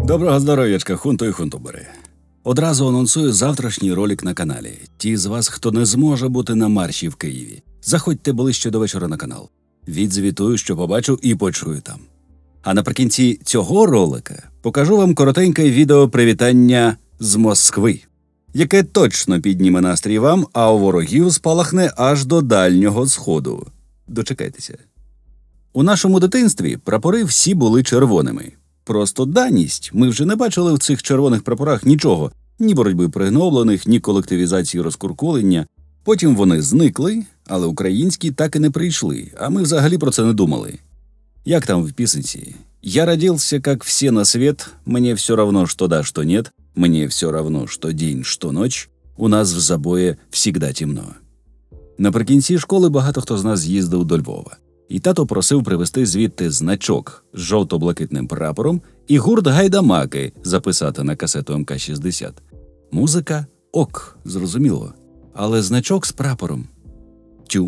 Доброго здоров'ячка, хунто і хунтубери. Одразу анонсую завтрашній ролик на каналі. Ті з вас, хто не зможе бути на марші в Києві, заходьте ближче до вечора на канал. Відзвітую, що побачу і почую там. А наприкінці цього ролика покажу вам коротеньке відео привітання з Москви, яке точно підніме настрій вам, а у ворогів спалахне аж до Дальнього Сходу. Дочекайтеся. У нашому дитинстві прапори всі були червоними. Просто даність. Ми вже не бачили в цих червоних прапорах нічого. Ні боротьби пригноблених, ні колективізації розкуркулення. Потім вони зникли, але українські так і не прийшли, а ми взагалі про це не думали. Як там в пісенці? «Я родился, как все на свет, мне все равно, что да, что нет, мне все равно, что день, что ночь, у нас в забое всегда темно». Наприкінці школи багато хто з нас з'їздив до Львова. І тато просив привезти звідти значок з жовто-блакитним прапором і гурт «Гайдамаки» записати на касету МК-60. Музика – ок, зрозуміло. Але значок з прапором – тю.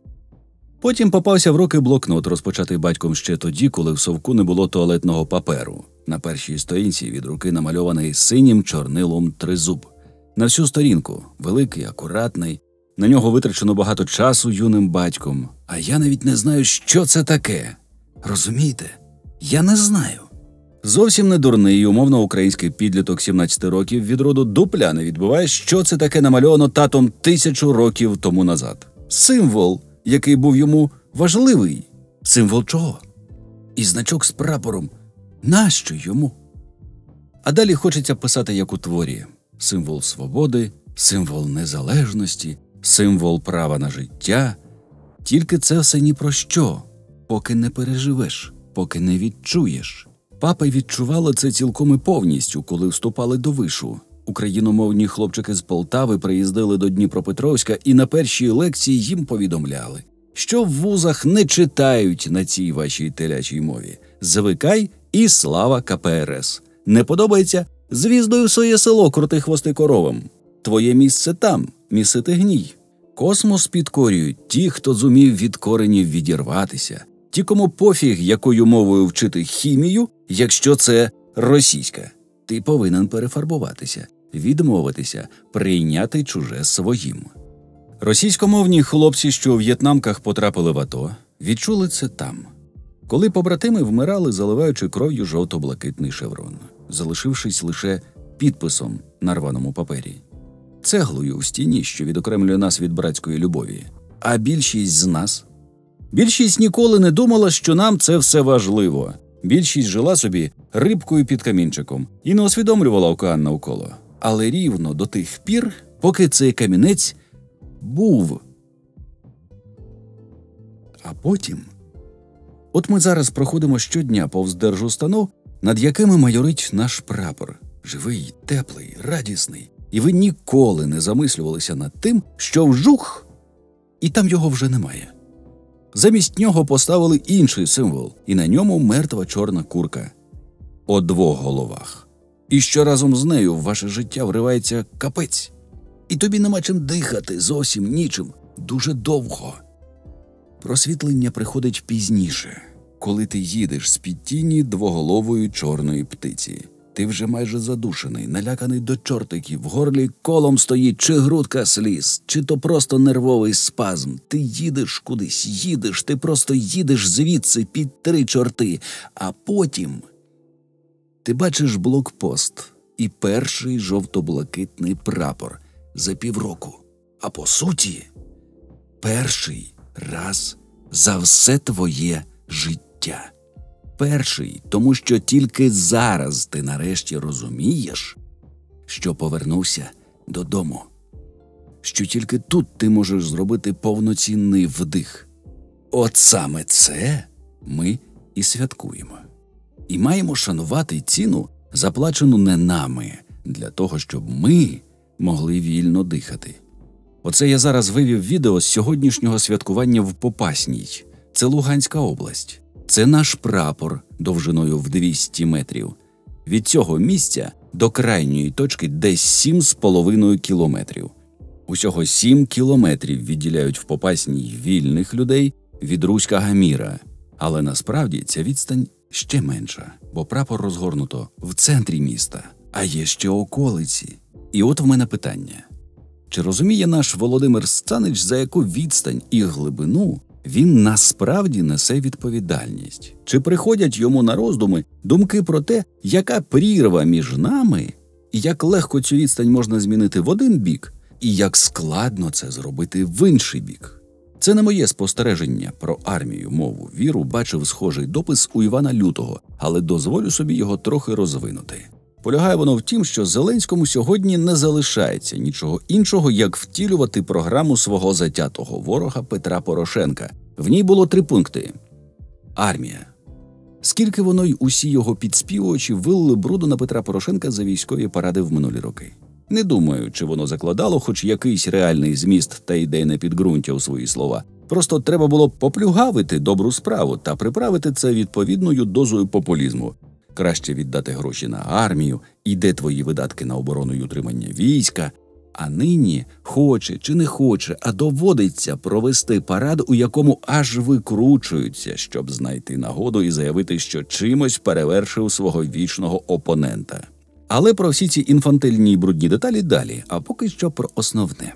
Потім попався в руки блокнот, розпочатий батьком ще тоді, коли в совку не було туалетного паперу. На першій сторінці від руки намальований синім чорнилом тризуб. На всю сторінку – великий, акуратний. На нього витрачено багато часу юним батьком. А я навіть не знаю, що це таке. Розумієте? Я не знаю. Зовсім не дурний, умовно український підліток 17 років від роду дупля не відбуває, що це таке намальовано татом 1000 років тому назад. Символ, який був йому важливий. Символ чого? І значок з прапором. Нащо йому? А далі хочеться писати як у творі. Символ свободи, символ незалежності, символ права на життя. Тільки це все ні про що, поки не переживеш, поки не відчуєш. Папи відчували це цілком і повністю, коли вступали до вишу. Україномовні хлопчики з Полтави приїздили до Дніпропетровська і на першій лекції їм повідомляли, що в вузах не читають на цій вашій телячій мові. Звикай і слава КПРС. Не подобається? Звіздою в своє село крути хвости коровам. Твоє місце там, місити гній. Космос підкорюють ті, хто зумів від коренів відірватися. Ті, кому пофіг, якою мовою вчити хімію, якщо це російська. Ти повинен перефарбуватися, відмовитися, прийняти чуже своїм. Російськомовні хлопці, що у в'єтнамках потрапили в АТО, відчули це там. Коли побратими вмирали, заливаючи кров'ю жовто-блакитний шеврон, залишившись лише підписом на рваному папері. Цеглою в стіні, що відокремлює нас від братської любові. А більшість з нас? Більшість ніколи не думала, що нам це все важливо. Більшість жила собі рибкою під камінчиком і не усвідомлювала океан навколо. Але рівно до тих пір, поки цей камінець був. А потім... От ми зараз проходимо щодня повз держустанов, над якими майорить наш прапор. Живий, теплий, радісний. І ви ніколи не замислювалися над тим, що вжух, і там його вже немає. Замість нього поставили інший символ, і на ньому мертва чорна курка. О 2 головах. І що разом з нею в ваше життя вривається капець. І тобі нема чим дихати, зовсім нічим, дуже довго. Просвітлення приходить пізніше, коли ти їдеш з-під тіні двоголової чорної птиці. Ти вже майже задушений, наляканий до чортиків, в горлі колом стоїть чи грудка сліз, чи то просто нервовий спазм. Ти їдеш кудись, їдеш, ти просто їдеш звідси під 3 чорти, а потім ти бачиш блокпост і перший жовто-блакитний прапор за півроку. А по суті, перший раз за все твоє життя. Перший, тому що тільки зараз ти нарешті розумієш, що повернувся додому. Що тільки тут ти можеш зробити повноцінний вдих. От саме це ми і святкуємо. І маємо шанувати ціну, заплачену не нами, для того, щоб ми могли вільно дихати. Оце я зараз вивів відео з сьогоднішнього святкування в Попасній. Це Луганська область. Це наш прапор довжиною в 200 метрів. Від цього місця до крайньої точки десь 7,5 кілометрів. Усього 7 кілометрів відділяють в Попасній вільних людей від Руська-Гаміра. Але насправді ця відстань ще менша, бо прапор розгорнуто в центрі міста, а є ще околиці. І от в мене питання. Чи розуміє наш Володимир Сцанич, за яку відстань і глибину він насправді несе відповідальність? Чи приходять йому на роздуми думки про те, яка прірва між нами, і як легко цю відстань можна змінити в один бік, і як складно це зробити в інший бік? Це не моє спостереження про армію, мову, віру, бачив схожий допис у Івана Лютого, але дозволю собі його трохи розвинути. Полягає воно в тім, що Зеленському сьогодні не залишається нічого іншого, як втілювати програму свого затятого ворога Петра Порошенка. В ній було 3 пункти. Армія. Скільки воно й усі його підспівувачі вилили бруду на Петра Порошенка за військові паради в минулі роки. Не думаю, чи воно закладало хоч якийсь реальний зміст та ідейне підґрунтя у свої слова. Просто треба було поплюгавити добру справу та приправити це відповідною дозою популізму. Краще віддати гроші на армію, і де твої видатки на оборону й утримання війська. А нині, хоче чи не хоче, а доводиться провести парад, у якому аж викручуються, щоб знайти нагоду і заявити, що чимось перевершив свого вічного опонента. Але про всі ці інфантильні й брудні деталі далі, а поки що про основне.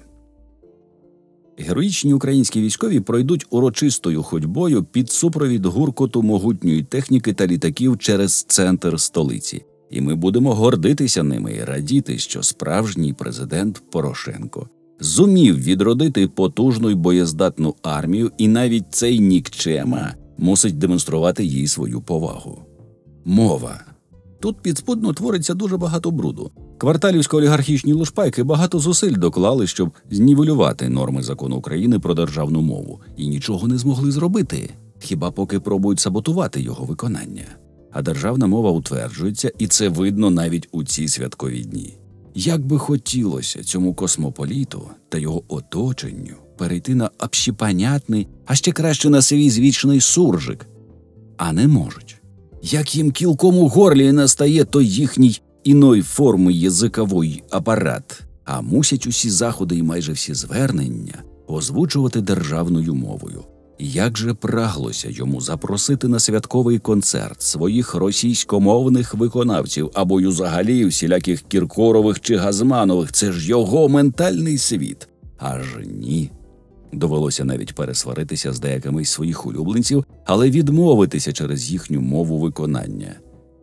Героїчні українські військові пройдуть урочистою ходьбою під супровід гуркоту могутньої техніки та літаків через центр столиці. І ми будемо гордитися ними і радіти, що справжній президент Порошенко зумів відродити потужну й боєздатну армію, і навіть цей нікчема мусить демонструвати їй свою повагу. Мова. Тут підспудно твориться дуже багато бруду. Кварталівсько-олігархічні лушпайки багато зусиль доклали, щоб знівелювати норми закону України про державну мову, і нічого не змогли зробити, хіба поки пробують саботувати його виконання. А державна мова утверджується, і це видно навіть у ці святкові дні. Як би хотілося цьому космополіту та його оточенню перейти на общепонятний, а ще краще на свій звічний суржик, а не можуть. Як їм кілком у горлі настає той їхній іної форми язиковий апарат, а мусять усі заходи і майже всі звернення озвучувати державною мовою. Як же праглося йому запросити на святковий концерт своїх російськомовних виконавців або й взагалі всіляких Кіркорових чи Газманових, це ж його ментальний світ. Аж ні. Довелося навіть пересваритися з деякими із своїх улюбленців, але відмовитися через їхню мову виконання.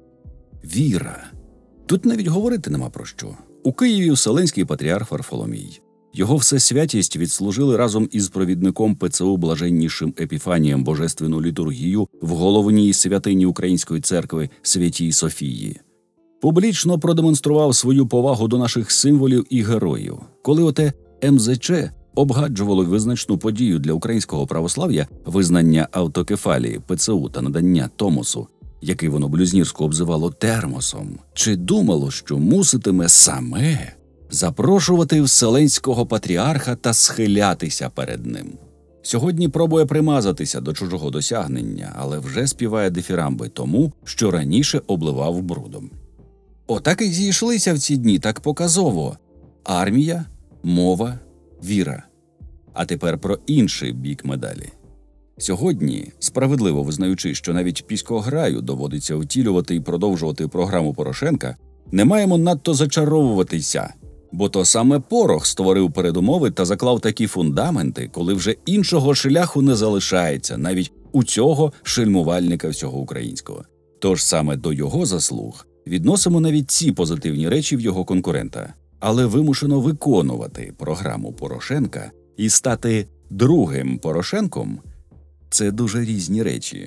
Віра. Тут навіть говорити нема про що. У Києві Вселенський патріарх Варфоломій. Його всесвятість відслужили разом із провідником ПЦУ блаженнішим Епіфанієм божественну літургію в головній святині Української церкви Святій Софії. Публічно продемонстрував свою повагу до наших символів і героїв. Коли оте МЗЧ обгаджувало визначну подію для українського православ'я, визнання автокефалії ПЦУ та надання Томосу, який воно блюзнірсько обзивало термосом, чи думало, що муситиме саме запрошувати Вселенського патріарха та схилятися перед ним. Сьогодні пробує примазатися до чужого досягнення, але вже співає дифірамби тому, що раніше обливав брудом. Отак і зійшлися в ці дні так показово. Армія, мова, віра. А тепер про інший бік медалі. Сьогодні, справедливо визнаючи, що навіть піськограю доводиться втілювати і продовжувати програму Порошенка, не маємо надто зачаровуватися, бо то саме Порох створив передумови та заклав такі фундаменти, коли вже іншого шляху не залишається навіть у цього шельмувальника всього українського. Тож саме до його заслуг відносимо навіть ці позитивні речі в його конкурента. Але вимушено виконувати програму Порошенка і стати другим Порошенком – це дуже різні речі.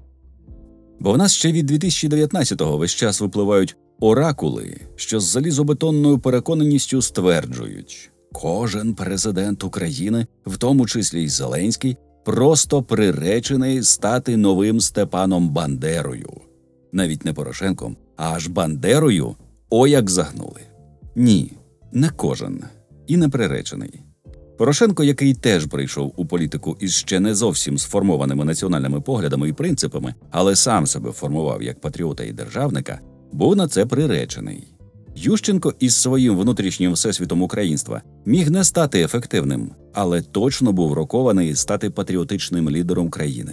Бо в нас ще від 2019-го весь час випливають оракули, що з залізобетонною переконаністю стверджують: кожен президент України, в тому числі й Зеленський, просто приречений стати новим Степаном Бандерою. Навіть не Порошенком, а аж Бандерою – о як загнули. Ні, не кожен і не приречений. Порошенко, який теж прийшов у політику із ще не зовсім сформованими національними поглядами і принципами, але сам себе формував як патріота і державника, був на це приречений. Ющенко із своїм внутрішнім всесвітом українства міг не стати ефективним, але точно був рокований стати патріотичним лідером країни.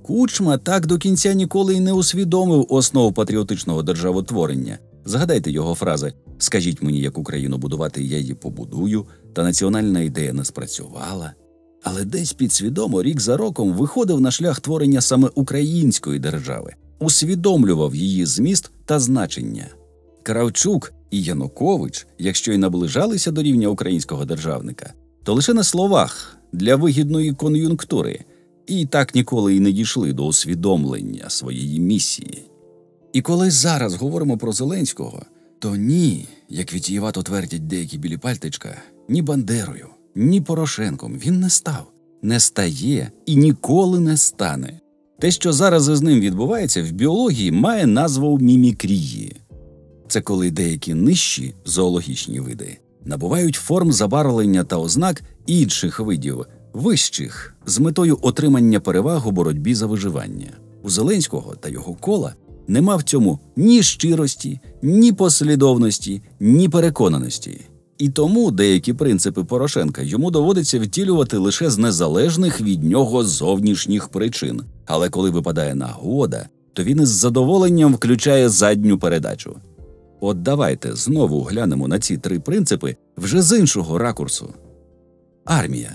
Кучма так до кінця ніколи й не усвідомив основ патріотичного державотворення. Згадайте його фрази «Скажіть мені, як Україну будувати, я її побудую», та національна ідея не спрацювала. Але десь підсвідомо рік за роком виходив на шлях творення саме української держави, усвідомлював її зміст та значення. Кравчук і Янукович, якщо й наближалися до рівня українського державника, то лише на словах, для вигідної кон'юнктури, і так ніколи й не дійшли до усвідомлення своєї місії. І коли зараз говоримо про Зеленського, то ні, як вітієвато твердять деякі білі пальтичка, ні Бандерою, ні Порошенком він не став, не стає і ніколи не стане. Те, що зараз із ним відбувається в біології, має назву мімікрії. Це коли деякі нижчі зоологічні види набувають форм забарвлення та ознак інших видів, вищих, з метою отримання переваг у боротьбі за виживання. У Зеленського та його кола нема в цьому ні щирості, ні послідовності, ні переконаності. І тому деякі принципи Порошенка йому доводиться втілювати лише з незалежних від нього зовнішніх причин. Але коли випадає нагода, то він із задоволенням включає задню передачу. От давайте знову глянемо на ці три принципи вже з іншого ракурсу. Армія.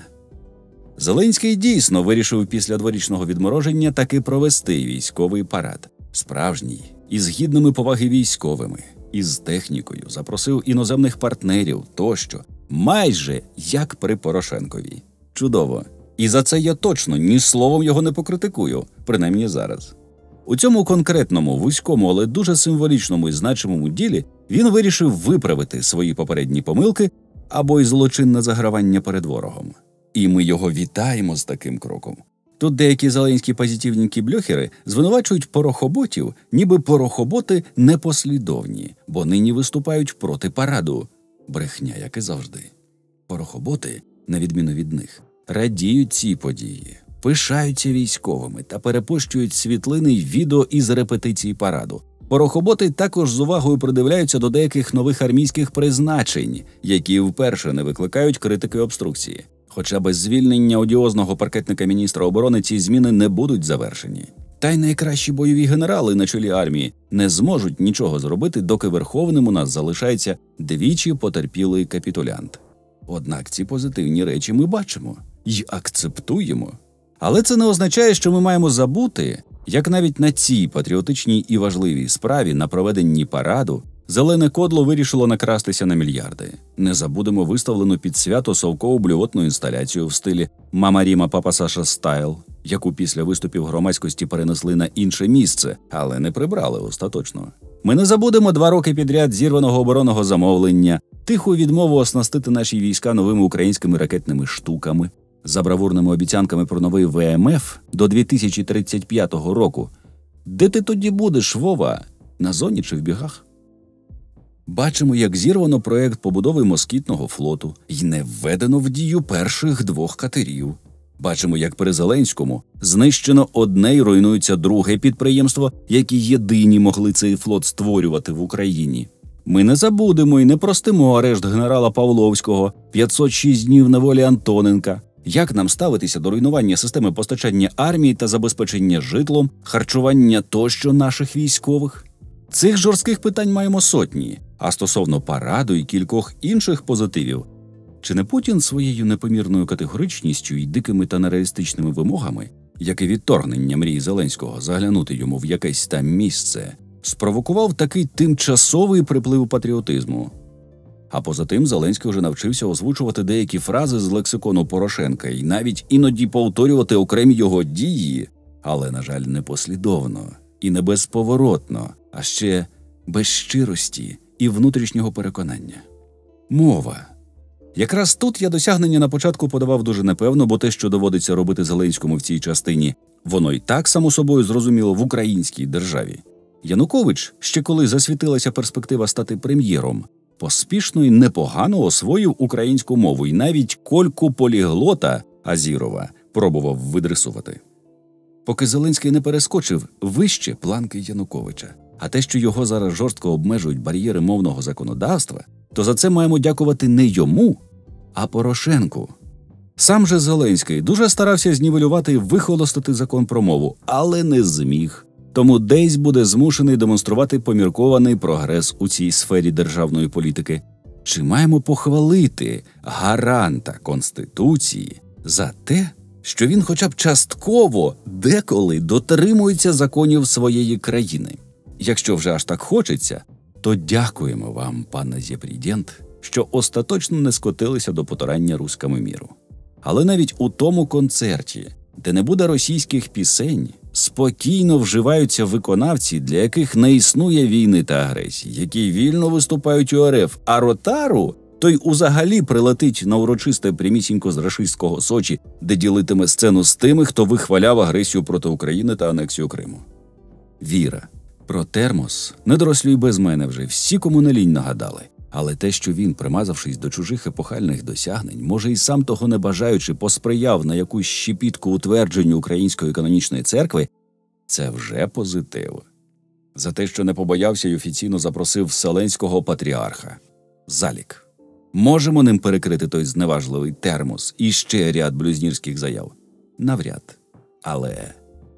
Зеленський дійсно вирішив після дворічного відмороження таки провести військовий парад. Справжній, із гідними поваги військовими, із технікою, запросив іноземних партнерів тощо, майже як при Порошенкові. Чудово. І за це я точно ні словом його не покритикую, принаймні зараз. У цьому конкретному, вузькому, але дуже символічному і значимому ділі він вирішив виправити свої попередні помилки або й злочинне загравання перед ворогом. І ми його вітаємо з таким кроком. Тут деякі зеленські позитивненькі-бльохери звинувачують порохоботів, ніби порохоботи непослідовні, бо нині виступають проти параду. Брехня, як і завжди. Порохоботи, на відміну від них, радіють цій події, пишаються військовими та перепощують світлини й відео із репетиції параду. Порохоботи також з увагою придивляються до деяких нових армійських призначень, які вперше не викликають критики обструкції. Хоча без звільнення одіозного паркетника міністра оборони ці зміни не будуть завершені. Та й найкращі бойові генерали на чолі армії не зможуть нічого зробити, доки верховним у нас залишається двічі потерпілий капітулянт. Однак ці позитивні речі ми бачимо й акцептуємо. Але це не означає, що ми маємо забути, як навіть на цій патріотичній і важливій справі, на проведенні параду, зелене кодло вирішило накрастися на мільярди. Не забудемо виставлену під свято совкову блювотну інсталяцію в стилі «Мама Ріма, папа Саша стайл», яку після виступів громадськості перенесли на інше місце, але не прибрали остаточно. Ми не забудемо 2 роки підряд зірваного оборонного замовлення, тиху відмову оснастити наші війська новими українськими ракетними штуками, за бравурними обіцянками про новий ВМФ до 2035 року. Де ти тоді будеш, Вова? На зоні чи в бігах? Бачимо, як зірвано проєкт побудови москітного флоту і не введено в дію перших 2 катерів. Бачимо, як при Зеленському знищено одне і руйнується друге підприємство, які єдині могли цей флот створювати в Україні. Ми не забудемо і не простимо арешт генерала Павловського, 506 днів неволі Антоненка. Як нам ставитися до руйнування системи постачання армії та забезпечення житлом, харчування тощо наших військових? Цих жорстких питань маємо сотні, а стосовно параду і кількох інших позитивів, чи не Путін своєю непомірною категоричністю і дикими та нереалістичними вимогами, як і відторгнення мрії Зеленського заглянути йому в якесь там місце, спровокував такий тимчасовий приплив патріотизму? А поза тим Зеленський вже навчився озвучувати деякі фрази з лексикону Порошенка і навіть іноді повторювати окремі його дії, але, на жаль, не послідовно і не безповоротно, а ще без щирості і внутрішнього переконання. Мова. Якраз тут я досягнення на початку подавав дуже непевно, бо те, що доводиться робити Зеленському в цій частині, воно й так само собою зрозуміло в українській державі. Янукович, ще коли засвітилася перспектива стати прем'єром, поспішно і непогано освоїв українську мову і навіть кольку поліглота Азірова пробував видресувати. Поки Зеленський не перескочив вище планки Януковича. А те, що його зараз жорстко обмежують бар'єри мовного законодавства, то за це маємо дякувати не йому, а Порошенку. Сам же Зеленський дуже старався знівелювати і вихолостити закон про мову, але не зміг. Тому десь буде змушений демонструвати поміркований прогрес у цій сфері державної політики. Чи маємо похвалити гаранта Конституції за те, що він хоча б частково деколи дотримується законів своєї країни? Якщо вже аж так хочеться, то дякуємо вам, пане Зєпрідєнт, що остаточно не скотилися до потурання руському міру. Але навіть у тому концерті, де не буде російських пісень, спокійно вживаються виконавці, для яких не існує війни та агресії, які вільно виступають у РФ, а Ротару той узагалі прилетить на урочисте прямісінько з рашистського Сочі, де ділитиме сцену з тими, хто вихваляв агресію проти України та анексію Криму. Віра. Про термос недорослі й без мене вже всі, кому не лінь, нагадали. Але те, що він, примазавшись до чужих епохальних досягнень, може і сам того не бажаючи посприяв на якусь щепітку утвердженню Української канонічної церкви, це вже позитив. За те, що не побоявся й офіційно запросив вселенського патріарха. Залік. Можемо ним перекрити той зневажливий термос і ще ряд блюзнірських заяв? Навряд. Але...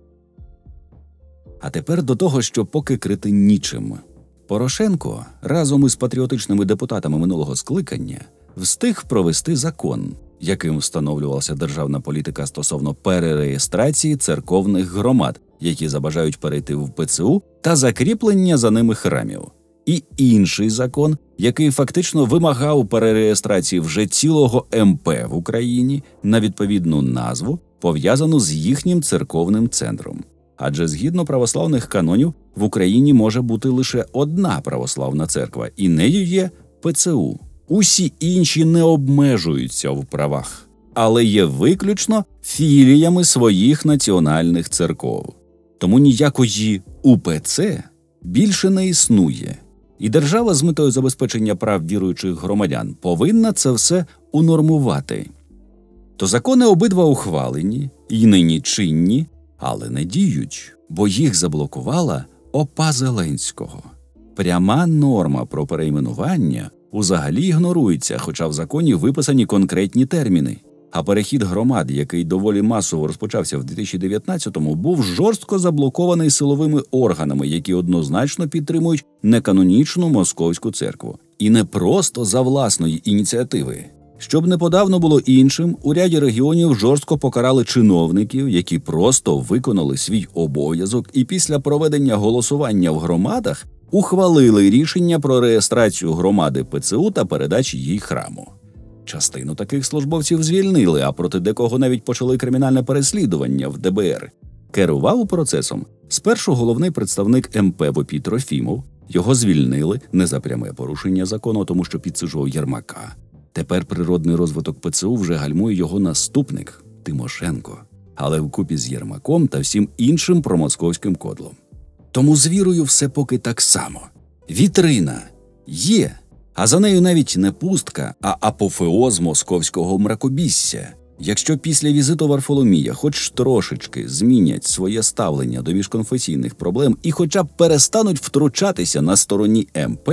А тепер до того, що поки крити нічим. Порошенко разом із патріотичними депутатами минулого скликання встиг провести закон, яким встановлювалася державна політика стосовно перереєстрації церковних громад, які забажають перейти в ПЦУ, та закріплення за ними храмів. І інший закон, який фактично вимагав перереєстрації вже цілого МП в Україні на відповідну назву, пов'язану з їхнім церковним центром. Адже згідно православних канонів в Україні може бути лише одна православна церква, і нею є ПЦУ. Усі інші не обмежуються в правах, але є виключно філіями своїх національних церков. Тому ніякої УПЦ більше не існує. І держава з метою забезпечення прав віруючих громадян повинна це все унормувати. То закони обидва ухвалені і нині чинні, але не діють, бо їх заблокувала ОПА Зеленського. Пряма норма про перейменування узагалі ігнорується, хоча в законі виписані конкретні терміни. А перехід громад, який доволі масово розпочався в 2019-му, був жорстко заблокований силовими органами, які однозначно підтримують неканонічну московську церкву. І не просто за власної ініціативи. Щоб неподавно було іншим, у ряді регіонів жорстко покарали чиновників, які просто виконали свій обов'язок і після проведення голосування в громадах ухвалили рішення про реєстрацію громади ПЦУ та передачу їй храму. Частину таких службовців звільнили, а проти декого навіть почали кримінальне переслідування в ДБР. Керував процесом спершу головний представник МП Вопій Трофімов, його звільнили не за пряме порушення закону, тому що підсуджував Єрмака. Тепер природний розвиток ПЦУ вже гальмує його наступник – Тимошенко, але вкупі з Єрмаком та всім іншим промосковським кодлом. Тому з вірою все поки так само. Вітрина є, а за нею навіть не пустка, а апофеоз московського мракобісся. Якщо після візиту Варфоломія хоч трошечки змінять своє ставлення до міжконфесійних проблем і хоча б перестануть втручатися на стороні МП,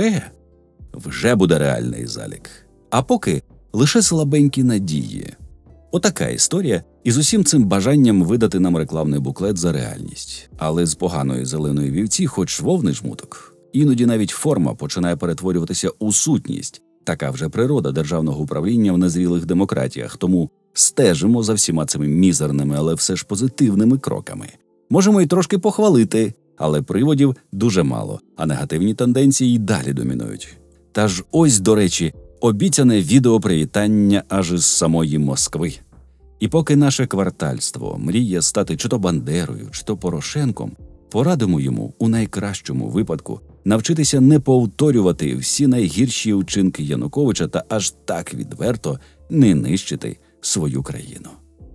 вже буде реальний залік. А поки лише слабенькі надії. Отака історія із усім цим бажанням видати нам рекламний буклет за реальність. Але з поганої зеленої вівці хоч вовни жмуток. Іноді навіть форма починає перетворюватися у сутність. Така вже природа державного управління в незрілих демократіях. Тому стежимо за всіма цими мізерними, але все ж позитивними кроками. Можемо й трошки похвалити, але приводів дуже мало, а негативні тенденції й далі домінують. Та ж ось, до речі, обіцяне відеопривітання аж із самої Москви. І поки наше квартальство мріє стати чи то Бандерою, чи то Порошенком, порадимо йому у найкращому випадку навчитися не повторювати всі найгірші вчинки Януковича та аж так відверто не нищити свою країну.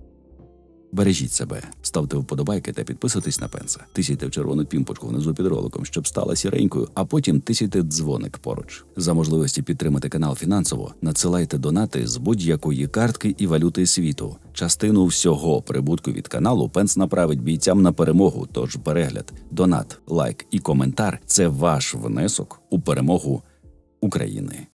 Бережіть себе, ставте вподобайки та підписуйтесь на Пенса. Тисяйте в червону пімпочку внизу під роликом, щоб стала сіренькою, а потім тисяйте дзвоник поруч. За можливості підтримати канал фінансово, надсилайте донати з будь-якої картки і валюти світу. Частину всього прибутку від каналу Пенс направить бійцям на перемогу, тож перегляд, донат, лайк і коментар – це ваш внесок у перемогу України.